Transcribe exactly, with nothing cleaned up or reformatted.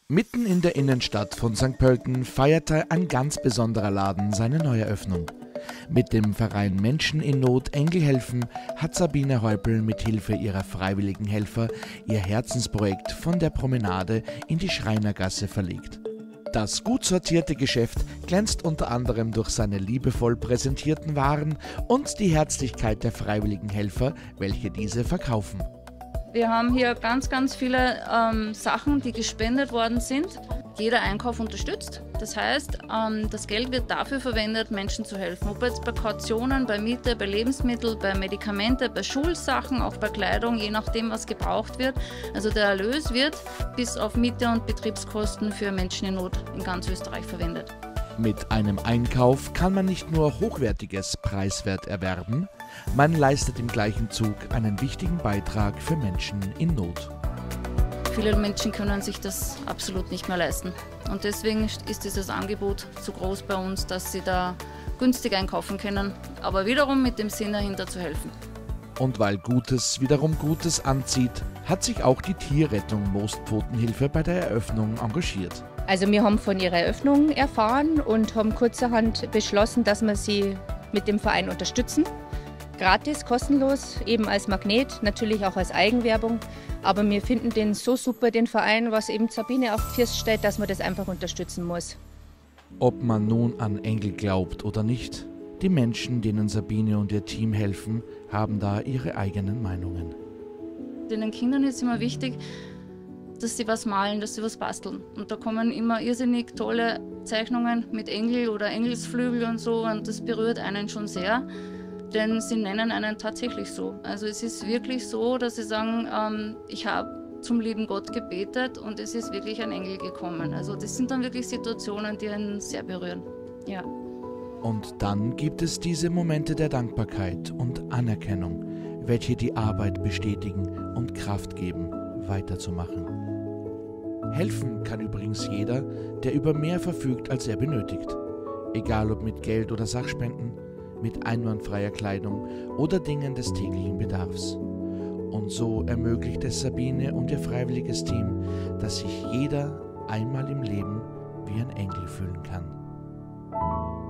Mitten in der Innenstadt von Sankt Pölten feierte ein ganz besonderer Laden seine Neueröffnung. Mit dem Verein Menschen in Not Engel helfen hat Sabine Häupl mit Hilfe ihrer freiwilligen Helfer ihr Herzensprojekt von der Promenade in die Schreinergasse verlegt. Das gut sortierte Geschäft glänzt unter anderem durch seine liebevoll präsentierten Waren und die Herzlichkeit der freiwilligen Helfer, welche diese verkaufen. Wir haben hier ganz, ganz viele ähm, Sachen, die gespendet worden sind. Jeder Einkauf unterstützt. Das heißt, ähm, das Geld wird dafür verwendet, Menschen zu helfen. Ob jetzt bei Kautionen, bei Miete, bei Lebensmitteln, bei Medikamente, bei Schulsachen, auch bei Kleidung, je nachdem, was gebraucht wird. Also der Erlös wird bis auf Miete und Betriebskosten für Menschen in Not in ganz Österreich verwendet. Mit einem Einkauf kann man nicht nur Hochwertiges preiswert erwerben, man leistet im gleichen Zug einen wichtigen Beitrag für Menschen in Not. Viele Menschen können sich das absolut nicht mehr leisten. Und deswegen ist dieses Angebot so groß bei uns, dass sie da günstig einkaufen können, aber wiederum mit dem Sinn dahinter zu helfen. Und weil Gutes wiederum Gutes anzieht, hat sich auch die Tierrettung Moostpfotenhilfe bei der Eröffnung engagiert. Also wir haben von ihrer Eröffnung erfahren und haben kurzerhand beschlossen, dass wir sie mit dem Verein unterstützen. Gratis, kostenlos, eben als Magnet, natürlich auch als Eigenwerbung. Aber wir finden den so super, den Verein, was eben Sabine auch feststellt, dass man das einfach unterstützen muss. Ob man nun an Engel glaubt oder nicht, die Menschen, denen Sabine und ihr Team helfen, haben da ihre eigenen Meinungen. Den Kindern ist immer wichtig, dass sie was malen, dass sie was basteln. Und da kommen immer irrsinnig tolle Zeichnungen mit Engel oder Engelsflügel und so, und das berührt einen schon sehr. Denn sie nennen einen tatsächlich so. Also es ist wirklich so, dass sie sagen, ähm, ich habe zum lieben Gott gebetet und es ist wirklich ein Engel gekommen. Also das sind dann wirklich Situationen, die einen sehr berühren. Ja. Und dann gibt es diese Momente der Dankbarkeit und Anerkennung, welche die Arbeit bestätigen und Kraft geben, weiterzumachen. Helfen kann übrigens jeder, der über mehr verfügt, als er benötigt. Egal ob mit Geld oder Sachspenden, mit einwandfreier Kleidung oder Dingen des täglichen Bedarfs. Und so ermöglicht es Sabine und ihr freiwilliges Team, dass sich jeder einmal im Leben wie ein Engel fühlen kann.